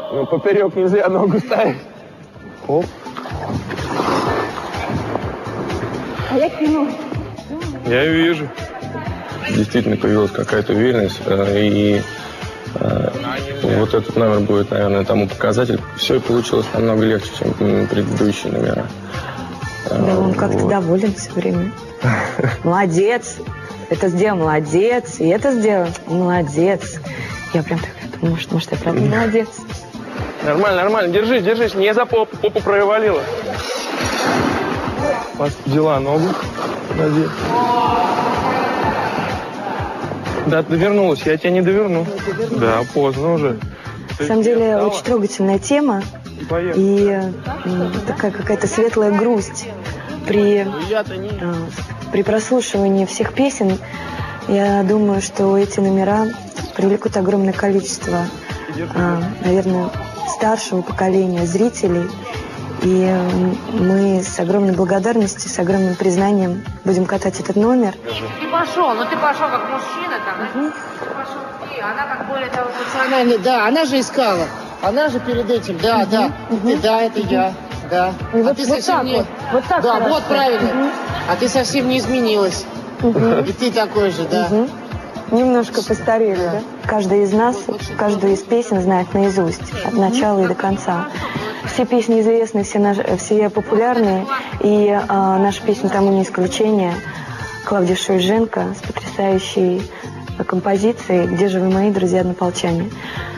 Ну, поперек нельзя ногу ставить. Оп. А я кину. Я ее вижу. Действительно появилась какая-то уверенность. И вот этот номер будет, наверное, тому показатель. Все получилось намного легче, чем предыдущие номера. Да, он как-то вот. Доволен все время. Молодец. Это сделал, молодец. И это сделал, молодец. Я прям так думаю, может, я правда молодец. Нормально, нормально. Держись, держись. Не за попу. Попу провалила. Взяла ногу. Подожди. Да, ты вернулась. Я тебя не доверну. Да, поздно уже. На самом деле, очень трогательная тема. И такая какая-то светлая грусть. При прослушивании всех песен, я думаю, что эти номера привлекут огромное количество, наверное, старшего поколения зрителей. И мы с огромной благодарностью, с огромным признанием будем катать этот номер. Ты пошел, ну ты пошел как мужчина там. Ты пошел ты, она как более того эмоциональная. Да, она же искала. Она же перед этим, да. Да, это я. Да. И вот, ты совсем не... вот так. Да, хорошо. Вот правильно. А ты совсем не изменилась. И ты такой же, да. Немножко постарели, да? Каждый из нас, каждую из песен знает наизусть, от начала и до конца. Все песни известны, все популярные, и наша песня тому не исключение. Клавдия Шульженко с потрясающей композицией «Где же вы, мои друзья однополчане».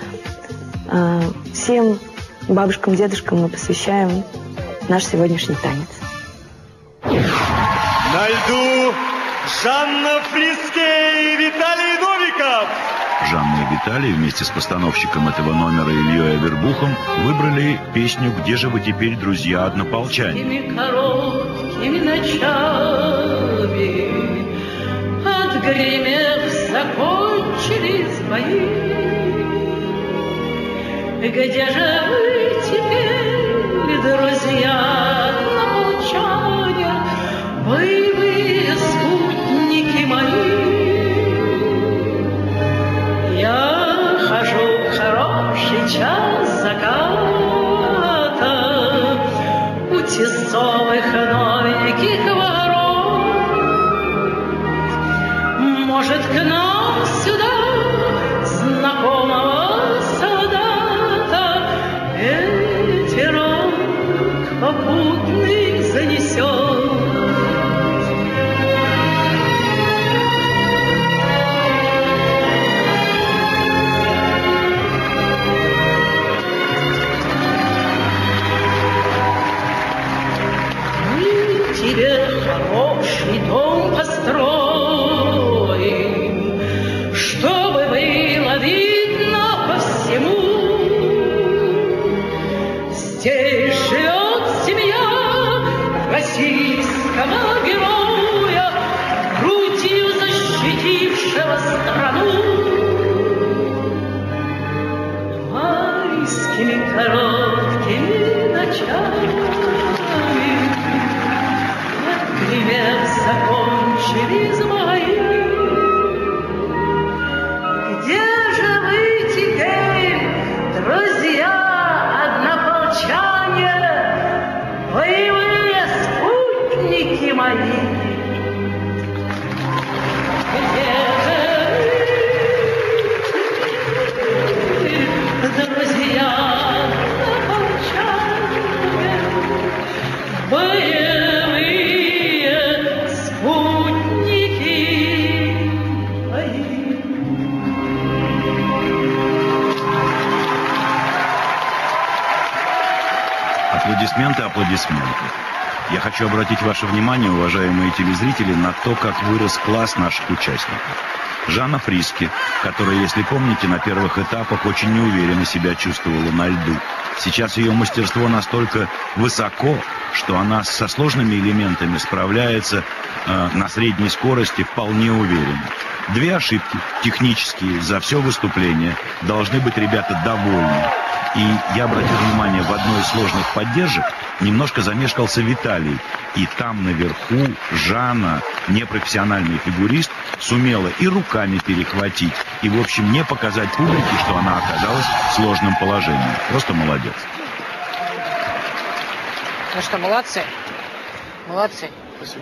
Всем бабушкам, дедушкам мы посвящаем наш сегодняшний танец. На льду Жанна Фриске и Виталий Новиков. Жанна и Виталий вместе с постановщиком этого номера Ильей Авербухом выбрали песню «Где же вы теперь, друзья однополчане». Короткими ночами, отгремев, закончились бои. Где же вы теперь, друзья однополчане, боевые спутники мои? Я хожу в хороший час заката у тесовых новеньких ворот. Может, к нам сюда знакомого солдата ветерок попутный занесет? Тебе хороший дом построим, чтобы было видно по всему. Здесь живет семья российского героя, грудью защитившего страну. Майскими короткими ночами закончились мои. Где же вы теперь, друзья однополчане, боевые спутники мои? Где же вы, друзья однополчане, боевые Аплодисменты, аплодисменты. Я хочу обратить ваше внимание, уважаемые телезрители, на то, как вырос класс наших участников. Жанна Фриске, которая, если помните, на первых этапах очень неуверенно себя чувствовала на льду. Сейчас ее мастерство настолько высоко, что она со сложными элементами справляется на средней скорости вполне уверенно. 2 ошибки технические за все выступление. Должны быть ребята довольны. И я обратил внимание, в одной из сложных поддержек немножко замешкался Виталий. И там наверху Жанна, непрофессиональный фигурист, сумела и руками перехватить, и, в общем, не показать публике, что она оказалась в сложном положении. Просто молодец. Ну что, молодцы. Молодцы. Спасибо.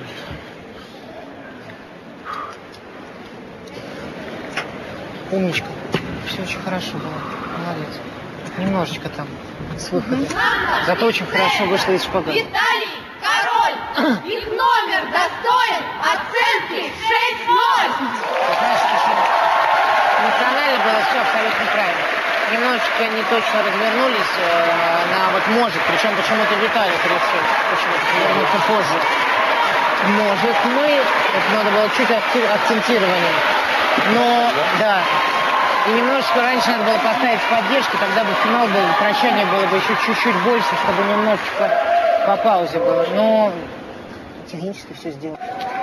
Умничка. Все очень хорошо было. Молодец. Немножечко там с выхода. Зато очень хорошо вышла из шпагата. Виталий, король! Их номер достоин оценки 6-0! Эмоционально было все абсолютно правильно. Немножечко не точно развернулись на вот может, причем почему-то Виталий решил почему-то повернуться позже. Может, это надо было чуть акцентирование. Но, да. И немножечко раньше надо было поставить поддержку, тогда бы финал был, прощание было бы еще чуть-чуть больше, чтобы немножечко по паузе было. Но технически все сделано.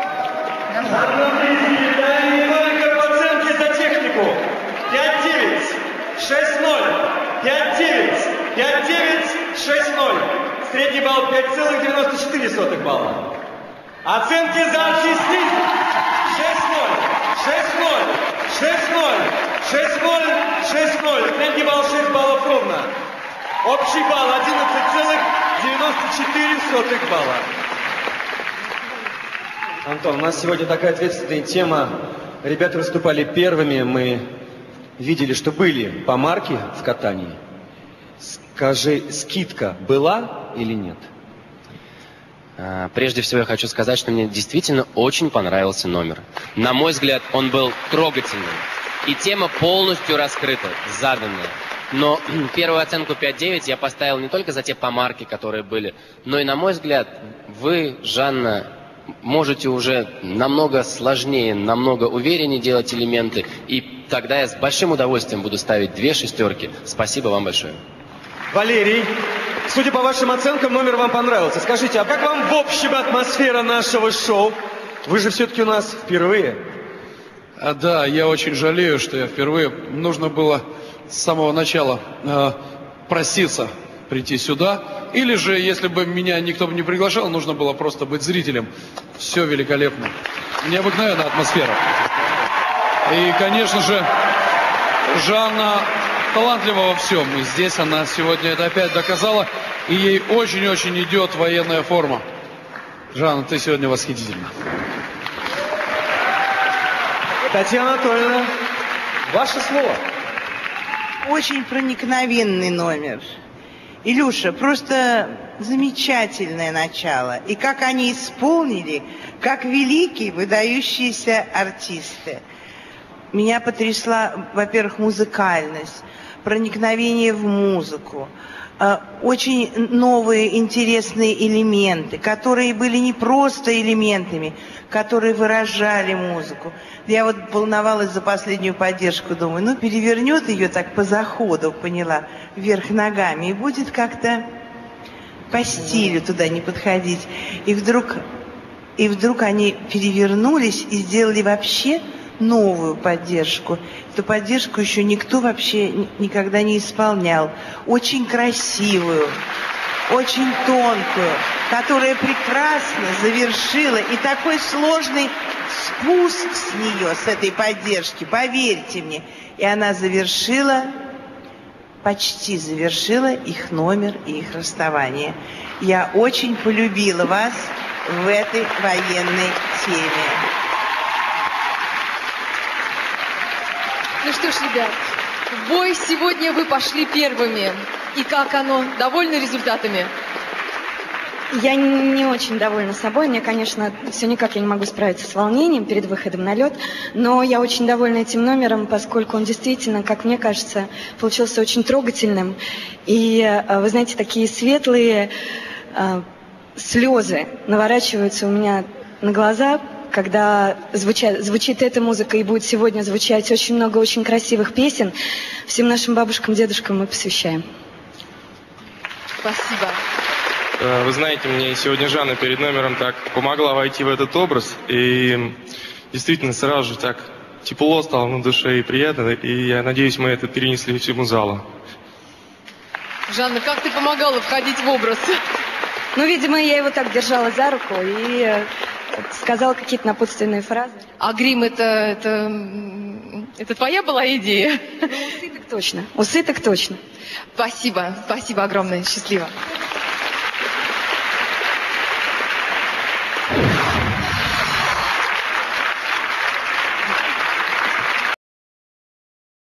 Виталий Новиков в оценке за технику. 5-9, 6-0, 5-9, 5-9, 6-0. Средний балл 5,94 балла. Оценки за артистизм. 6-0, 6-0, 6-0. 6-0, 6-0. Средний балл 6 баллов ровно. Общий балл 11,94 балла. Антон, у нас сегодня такая ответственная тема. Ребята выступали первыми. Мы видели, что были помарки в катании. Скажи, скидка была или нет? Прежде всего я хочу сказать, что мне действительно очень понравился номер. На мой взгляд, он был трогательным. И тема полностью раскрыта, заданная. Но первую оценку 5-9 я поставил не только за те помарки, которые были, но и, на мой взгляд, вы, Жанна, можете уже намного сложнее, намного увереннее делать элементы. И тогда я с большим удовольствием буду ставить 2 шестерки. Спасибо вам большое. Валерий, судя по вашим оценкам, номер вам понравился. Скажите, а как вам в общем атмосфера нашего шоу? Вы же все-таки у нас впервые. Да, я очень жалею, что я впервые. Нужно было с самого начала проситься прийти сюда. Или же, если бы меня никто бы не приглашал, нужно было просто быть зрителем. Все великолепно. Необыкновенная атмосфера. И, конечно же, Жанна талантлива во всем. И здесь она сегодня это опять доказала. И ей очень-очень идет военная форма. Жанна, ты сегодня восхитительна. Татьяна Анатольевна, ваше слово. Очень проникновенный номер. Илюша, просто замечательное начало. И как они исполнили, как великие, выдающиеся артисты. Меня потрясла, во-первых, музыкальность, проникновение в музыку. Очень новые интересные элементы, которые были не просто элементами, которые выражали музыку. Я вот волновалась за последнюю поддержку, думаю, ну перевернет ее так по заходу, поняла, вверх ногами, и будет как-то по стилю туда не подходить. И вдруг они перевернулись и сделали вообще новую поддержку. Эту поддержку еще никто вообще никогда не исполнял. Очень красивую, очень тонкую, которая прекрасно завершила и такой сложный спуск с нее, с этой поддержки, поверьте мне. И она завершила, почти завершила их номер и их расставание. Я очень полюбила вас в этой военной теме. Ну что ж, ребят, в бой сегодня вы пошли первыми. И как оно? Довольны результатами? Я не очень довольна собой. Мне, конечно, все никак я не могу справиться с волнением перед выходом на лед. Но я очень довольна этим номером, поскольку он действительно, как мне кажется, получился очень трогательным. И, вы знаете, такие светлые слезы наворачиваются у меня на глаза, когда звучит эта музыка, и будет сегодня звучать очень много очень красивых песен. Всем нашим бабушкам, дедушкам мы посвящаем. Спасибо. Вы знаете, мне сегодня Жанна перед номером так помогла войти в этот образ. И действительно сразу же так тепло стало на душе и приятно. И я надеюсь, мы это перенесли всему залу. Жанна, как ты помогала входить в образ? Ну, видимо, я его так держала за руку и сказала какие-то напутственные фразы. А грим это твоя была идея? Ну, усы так точно. Усы так точно. Спасибо огромное, счастливо.